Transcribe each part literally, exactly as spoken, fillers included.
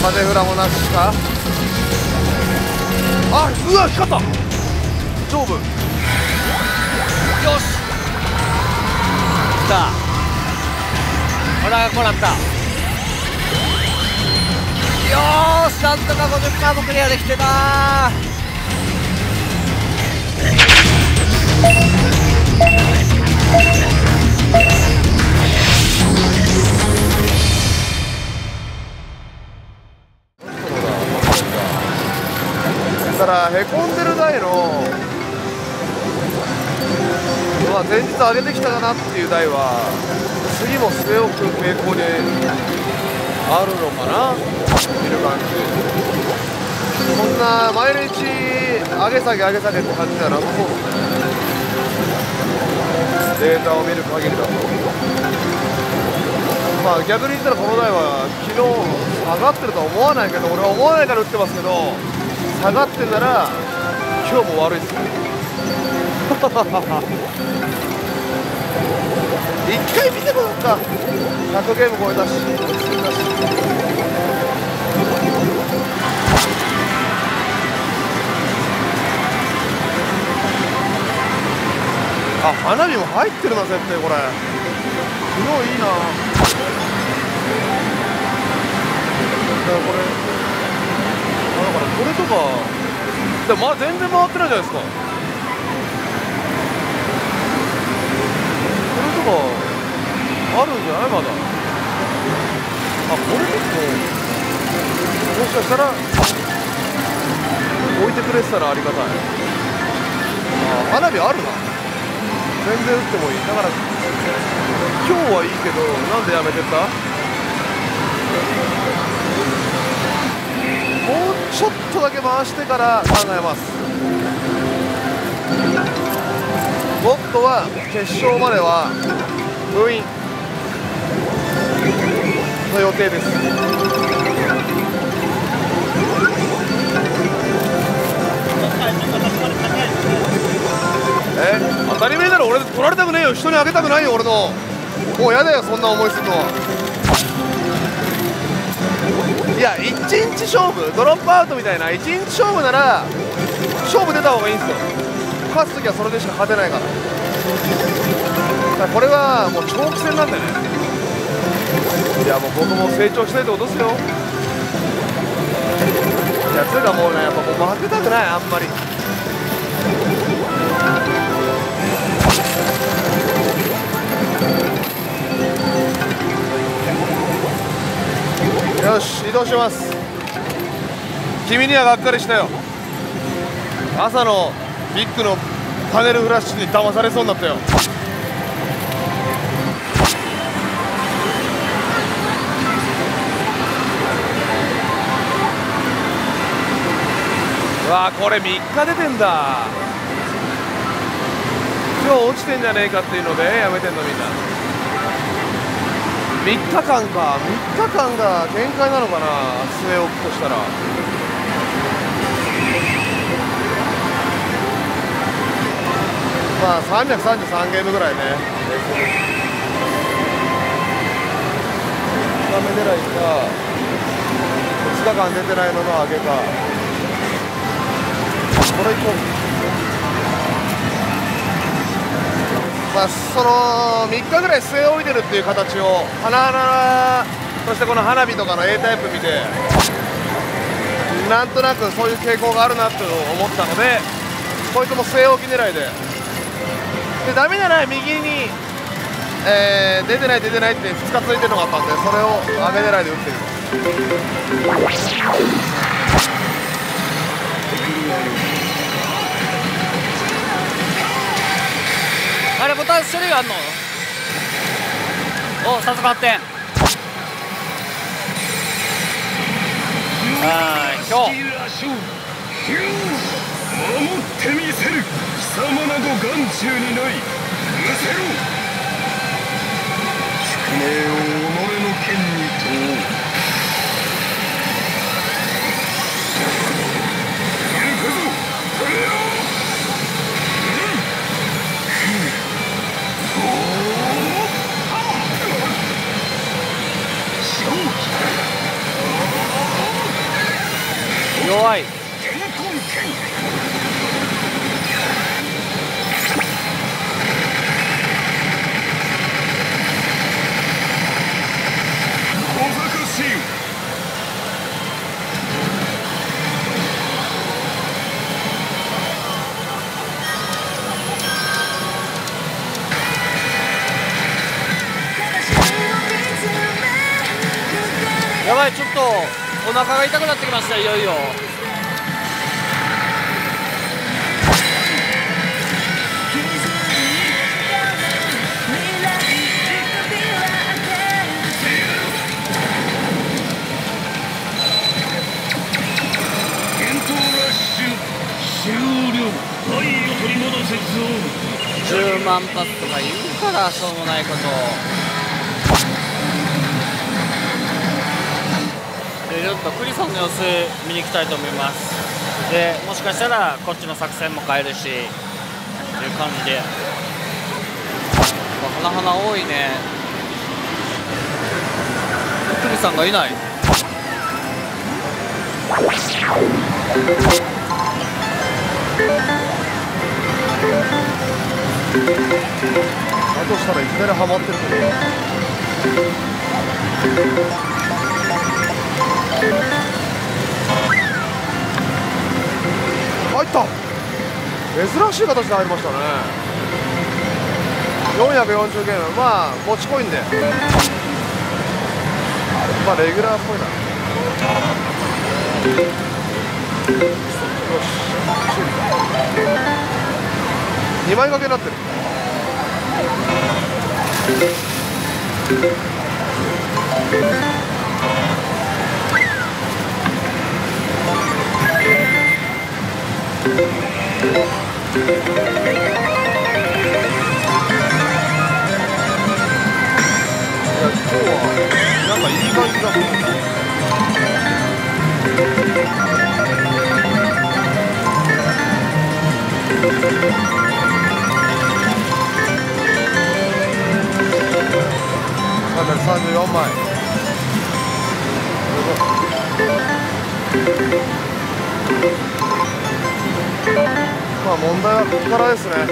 風フラもなしか。あ、うわ光った。上部。よし来た。ほらこうなった。よーし、なんとか ごじゅっパーセント もクリアできてたー。 だからへこんでる台の、まあ、前日上げてきたかなっていう台は次も据え置く傾向にあるのかな、見る感じ。こんな毎日上げ下げ上げ下げって感じではなさそうですね、データを見る限りだと。まあ逆に言ったらこの台は昨日下がってるとは思わないけど、俺は思わないから打ってますけど、下がってんなら今日も悪いっすね。一回見てこようか。ひゃくゲーム超えたし落ち着いたし。あ、花火も入ってるな絶対これ。昨日いいな。だからこれだからこれとかでもまあ全然回ってないじゃないですか。これとかあるんじゃないまだ。あ、これ結構もしかしたら置いてくれてたらありがたい。あ、花火あるな。全然打ってもいい。だから今日はいいけどなんでやめてた。もうちょっとだけ回してから考えます。ゴッドは決勝までは封印の予定です。え、当たり前だろ。俺取られたくねえよ。人にあげたくないよ俺の。もうやだよそんな思いするのは。いやいちにち勝負、ドロップアウトみたいないちにち勝負なら勝負出た方がいいんですよ。勝つときはそれでしか勝てないから。だからこれはもう長期戦なんでね。いやもう僕も成長したいってことですよ。いやつうかもうね、やっぱもう負けたくない。あんまりよし移動します。君にはがっかりしたよ。朝のビッグのパネルフラッシュに騙されそうになったよ。うわーこれみっか出てんだ。今日落ちてんじゃねえかっていうのでやめてんのみんな。みっかかんか、みっかかんが限界なのかな、据え置くとしたら。まあさんびゃくさんじゅうさんゲームぐらいね。にかめ狙いかふつかかん出てないのの上げか。これいこう。まあ、そのみっかぐらい据え置いてるっていう形を花々、そしてこの花火とかの A タイプ見てなんとなくそういう傾向があるなと思ったので、こいつも据え置き狙いで、でダメなら右に、えー、出てない出てないってふつかついてるのがあったんで、それを上げ狙いで打ってる。 あれボタン種類あんの？お、早速発展。はい、今日守ってみせる。貴様など眼中にない。むせろ。宿命を己の剣に問おう。行くぞこれよ。 弱い。 天根剣小坂シーンやばい、ちょっとお腹が痛くなってきました。いよいよ終了。愛を取り戻せゾじゅうまん発とか言うからしょうもないことで、ちょっとクリソンの様子見に行きたいと思います。でもしかしたらこっちの作戦も変えるしっていう感じで、花々多いね。クリさんがいない。 だとしたらいきなりハマってるけど、入った。珍しい形で入りましたね。よんひゃくよんじゅうゲーム、まあ持ちこいんで、まあレギュラーっぽいな。よし、にまい掛けになってる。いや、今日はなんかいい感じだと思う。さんびゃくさんじゅうよんまい。まあ問題はここからですね。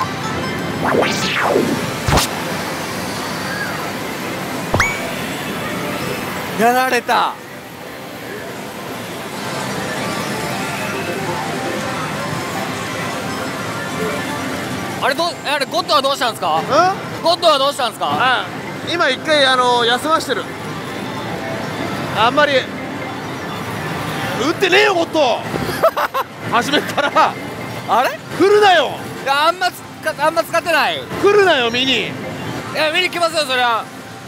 やられた。あれどうあれゴッドはどうしたんですか？ゴッドはどうしたんですか？ あ、今一回あの休ましてる。あんまり打ってねえよゴッド。初めからあれ来るなよ。 いや、あんまつかあんま使ってない。 来るなよ見に。 いや、見に来ますよそりゃ。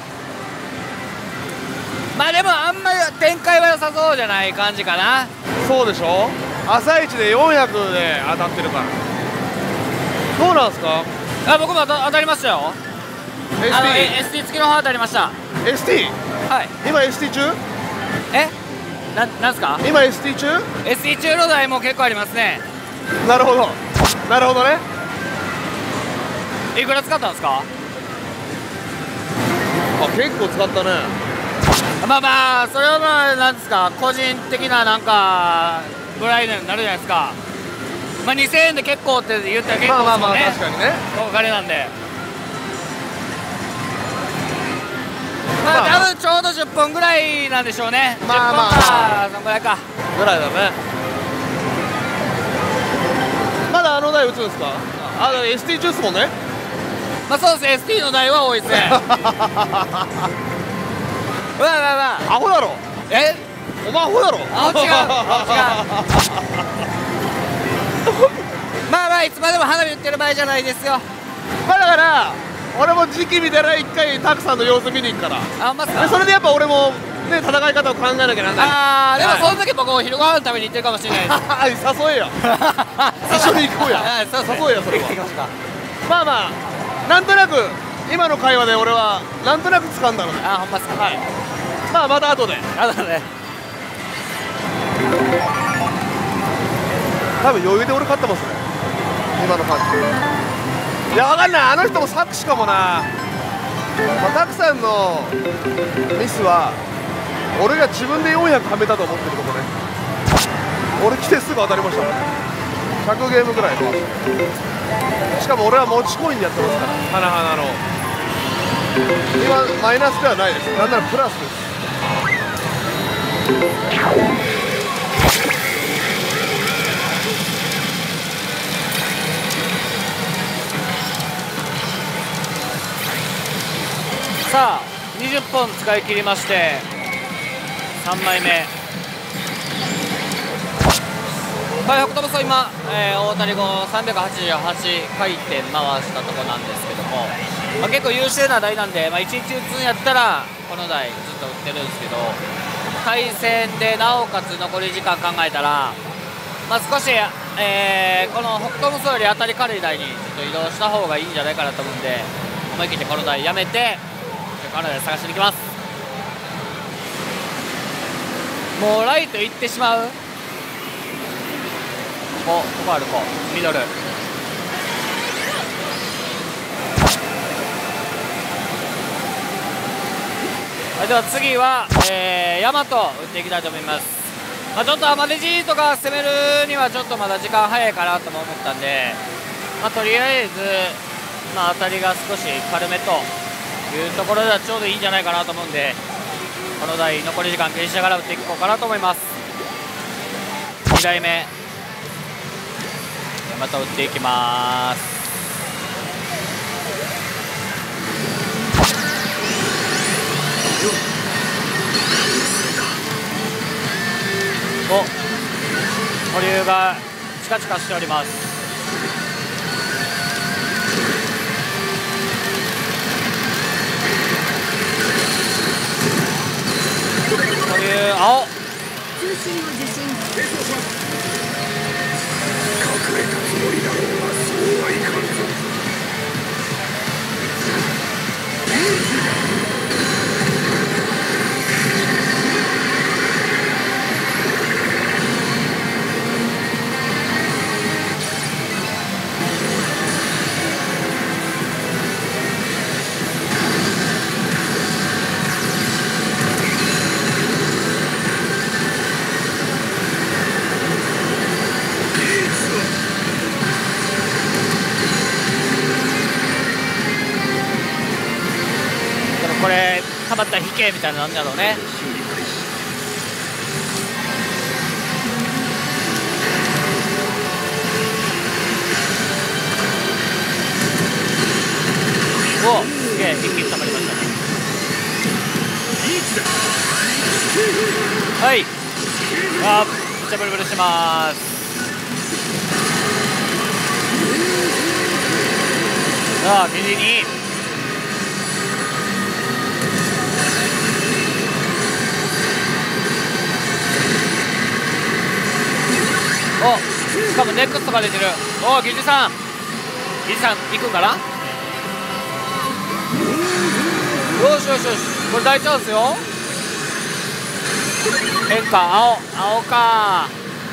まあでもあんまり展開は良さそうじゃない感じかな。 そうでしょ。朝一でよんひゃくで当たってるから。どうなんすか？ あ、僕も当た当たりましたよ。 エスあのティー。 エスティー 付きの方当たりました。 エスティー。 はい。 今 エスティー 中？ えななんすか？ 今 エスティー 中？ エスティー 中の台も結構ありますね。 なるほどなるほどね。 いくら使ったんですか？ あ、結構使ったね。 まあまあそれはまあなんですか、個人的ななんかぐらいになるじゃないですか。まあにせんえんで結構って言ったら結構ですもんね。 まあまあまあ確かにね。 お金なんで、ままああ多分ちょうどじゅっぽんぐらいなんでしょうね。 まあまあじゅっぽんかそんぐらいかぐらいだね。まだあの台打つんですか？あ、あ エスティー 中ですもんね。 まあそうですね、エスティー の台は多いですね。うわうわうわ、 アホだろ。 えお前アホだろ。 あ、違うあ違う。まあまあいつまでも花火売ってる場合じゃないですよ。 まあだから俺も時期見たら一回たくさんの様子見に行くから。 あ、ほんまっすか？ でそれでやっぱ俺もね戦い方を考えなきゃなんない。 あー、でもその時僕お昼ご飯食べに行ってるかもしれないです。 誘えよ。一緒に行こうや。 はい、そうですね。 誘えよそれは。 行きますか。 まあまあなんとなく今の会話で俺はなんとなく掴んだので、 あ、ほんまっすか。 はい、まあまた後であとね、 多分余裕で俺勝ってますね今の感じ。いやわかんない、あの人も作詞かもな。まあ、たくさんのミスは俺が自分でよんひゃくはめたと思ってるとこね。 俺来てすぐ当たりましたもん。ひゃくゲームぐらい回した。しかも俺は持ちコインでやってますから、花々の。今マイナスではないです。なんならプラスです。 さあにじゅっぽん使い切りましてさんまいめ。はい、北斗さん今、えー、大谷後さんびゃくはちじゅうはち回転回したところなんですけども、まあ、結構優秀な台なんで、まあ、いちにち打つんやったらこの台ずっと打ってるんですけど、対戦でなおかつ残り時間考えたら、まあ、少し、えー、この北斗無双より当たり軽い台にちょっと移動した方がいいんじゃないかなと思うんで、思い切ってこの台やめてこの台探しに行きます。もうライト行ってしまう。ここ、ここある子、ミドル。はい、では次は、えー、ヤマト打っていきたいと思います。まあ、ちょっとアマデジとか攻めるにはちょっとまだ時間早いかなとも思ったんで、まあ、とりあえず、まあ、当たりが少し軽めというところではちょうどいいんじゃないかなと思うんで、この台残り時間気にしながら打っていこうかなと思います。にだいめまた打っていきます。お、保留がチカチカしております。保留青。 通信を受信。 隠れたつもりだろうがそうはいかんぞ。 これたまった引けみたいなのなんだろうね。お、すげえ一気に溜まりましたね。はい、あー、めっちゃブルブルしてます。さあ右にお、しかもネックスとか出てる。お、ギジさんギジさん行くんかな。よしよしよし、これ大チャンスよ。変化青青か。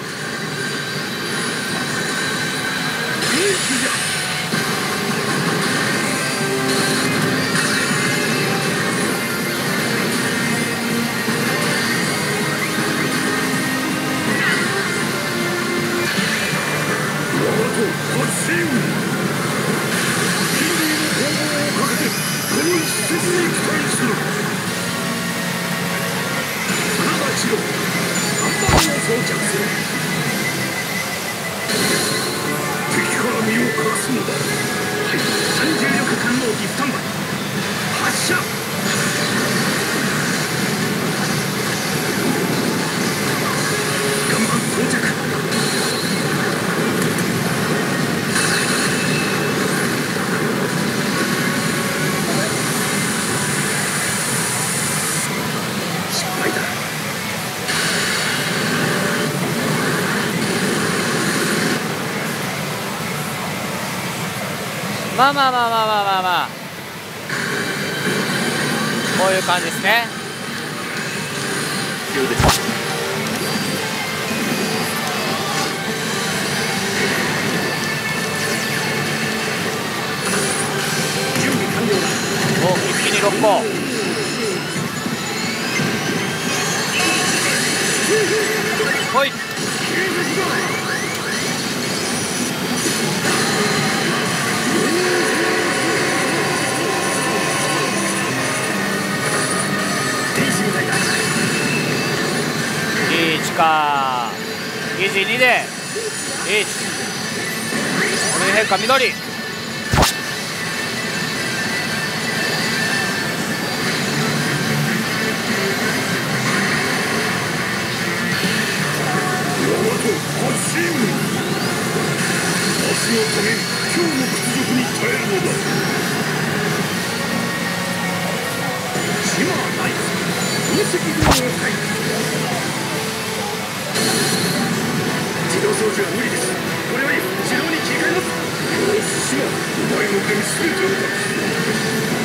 まあまあまあまあまあまあまあ、こういう感じですね。お、一気にろっこ。ほい。 いちかいちにでいちこれ変化緑足を止め今日の屈辱に耐えるのだ。島はない分析軍を入る自動操縦は無理です。これより自動に切り替えます。よし島お前の腕に全てを託す。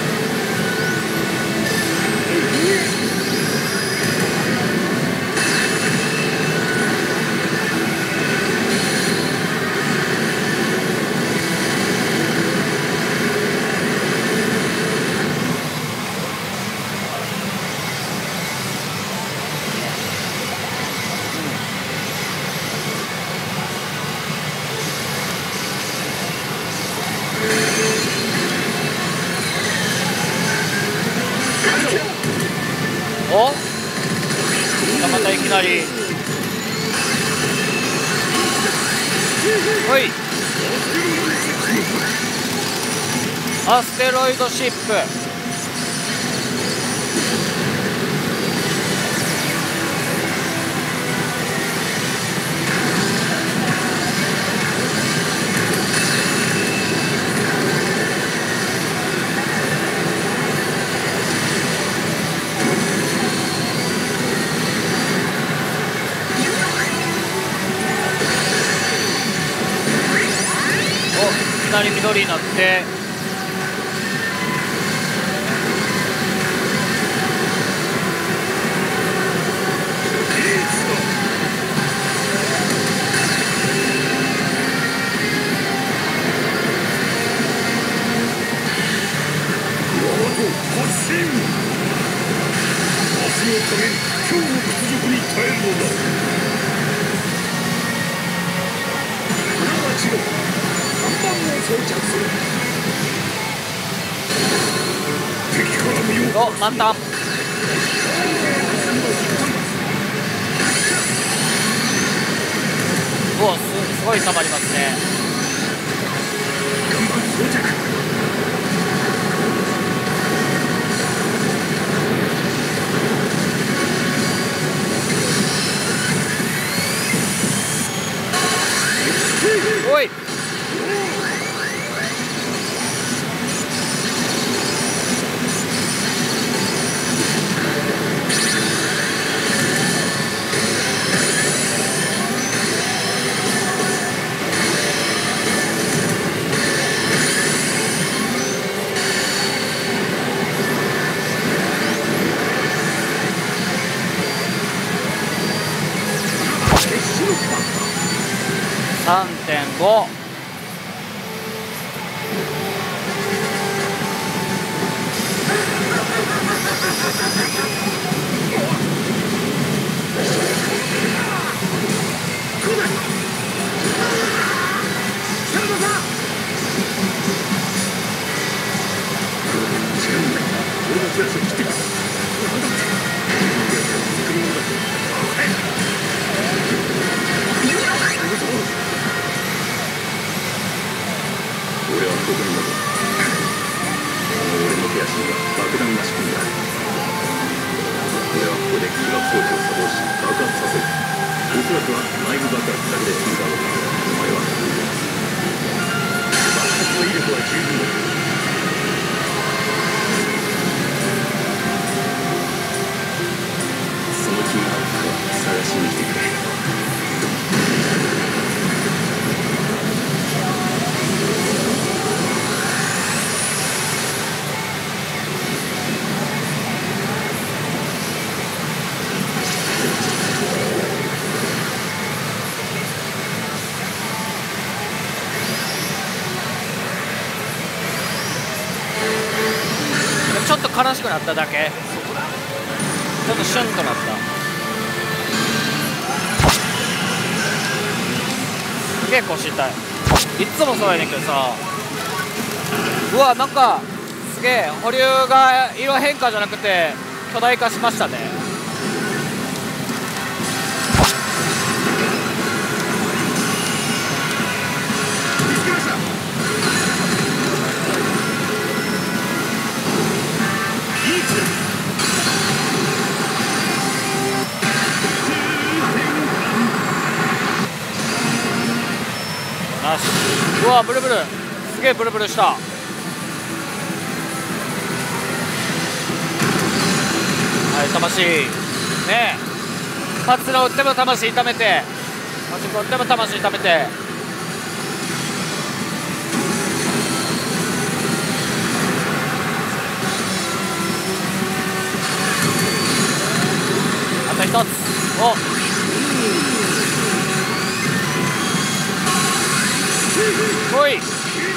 おまたいきなりほいアステロイドシップいきなり緑になって足を止め今日の屈辱に耐えるのだ。する看板を装着する。敵から身をお満タンおす、すごい溜まりますね。 看板装着。 おいさんてんご俺はここに戻る。あの俺の手足には爆弾が仕込んである。俺はここで起爆装置を作動し爆発させる。おそらくは内部爆発だけで済むだろうが、お前は爆発の威力は十分だ。その気があったら探しに来てくれ。 ちょっと悲しくなっただけ。ちょっとシュンとなった。 結構痛い。いつもそうやねんけどさ、うわなんかすげえ保留が色変化じゃなくて巨大化しましたね。よし、うわブルブルすげえブルブルした。はい魂ねえ、パツラ打っても魂痛めて、マジコ打っても魂痛めて、あと一つ。おおい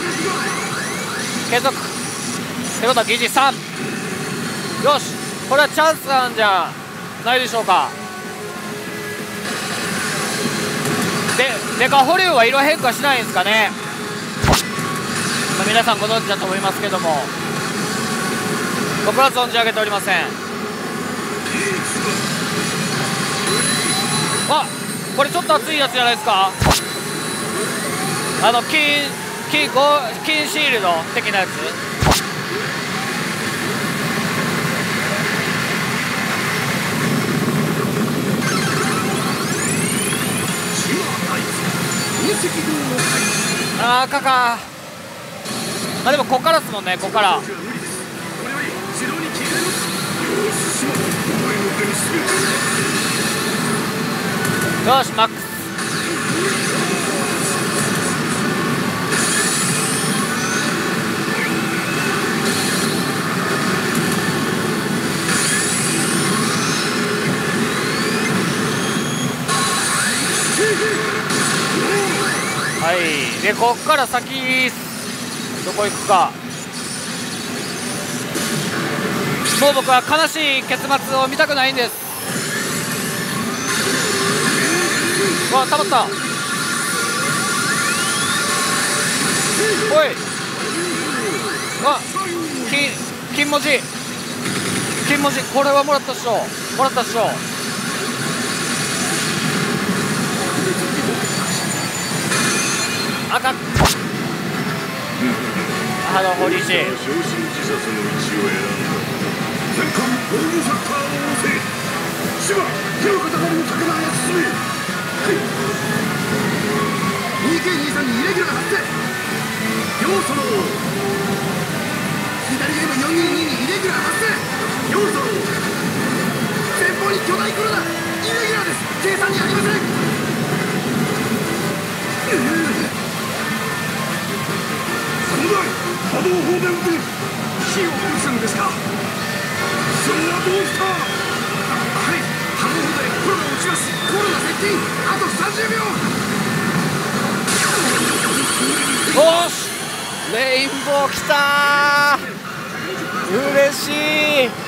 継続ってことは疑似さん。よし、これはチャンスなんじゃないでしょうか。でデカ保留は色変化しないんですかね。まあ、皆さんご存知だと思いますけども、僕は存じ上げておりません。あ、これちょっと熱いやつじゃないですか。あの金金ゴ金シールド的なやつ。あー赤か。まあでもここからですもんね、ここから。よしマックス。はい、でこっから先どこ行くか。もう僕は悲しい結末を見たくないんです。わ、たまった。おい、わ、金金文字金文字、これはもらったっしょ、もらったっしょ。あかん。あの堀市昇進自殺の道を選んだ。全艦防御サッカーを押せ。芝手を固まる高輪へ進め。はい。にケーにじゅうさん にイレギュラー発生。要素の左ゲームよんにーにーにイレギュラー発生。要素の前方に巨大コロナイレギュラーです。計算にありません。波動砲で撃て。火を撃つんですか。それはどうした。はい、波動砲でコロナを撃ちます。コロナ接近、あとさんじゅうびょう。 よし、レインボーきたー、嬉しい。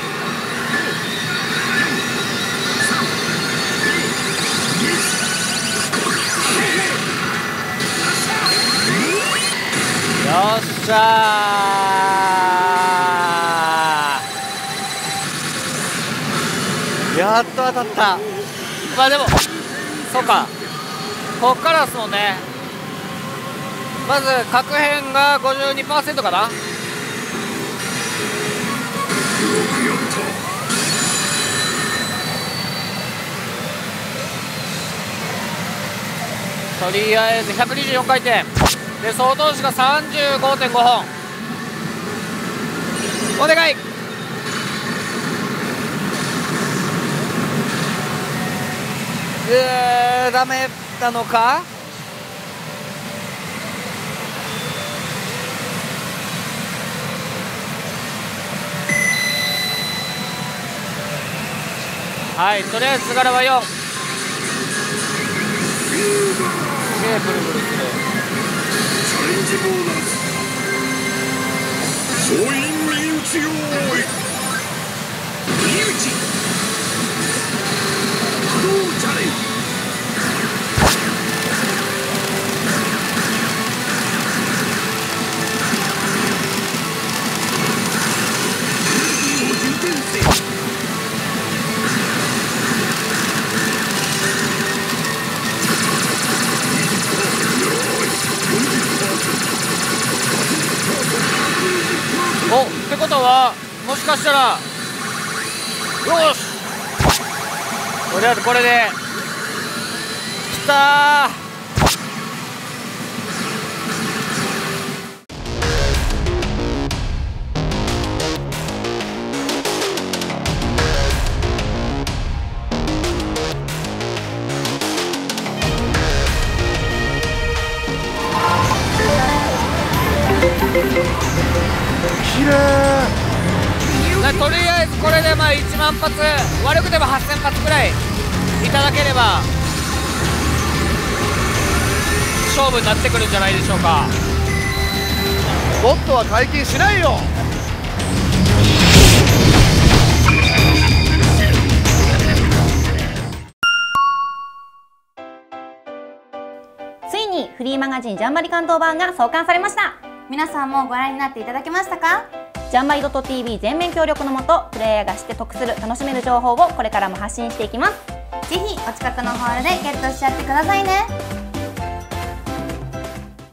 よっしゃー、やっと当たった。まあでもそうか、こっからですもんね。まず核変が ごじゅうにパーセント かな。とりあえずひゃくにじゅうよんかいてんで、総投資が さんじゅうごてんご 本。お願い。えー、ダメなのか。はい、とりあえず図柄はよん。すげえブルブルする。 チャレンジボーナス。総員見打ち用意。見打ち。波動チャレンジ。 もしかしたら、よし、とりあえずこれできたー。 きれい。 とりあえずこれでまあいちまん発、悪くてもはっせん発くらいいただければ勝負になってくるんじゃないでしょうか。 ボットは解禁しないよ。 ついにフリーマガジンジャンバリ関東版が創刊されました。 皆さんもご覧になっていただけましたか？ ジャンバリ .tv 全面協力のもと、プレイヤーが知って得する楽しめる情報をこれからも発信していきます。 ぜひお近くのホールでゲットしちゃってくださいね。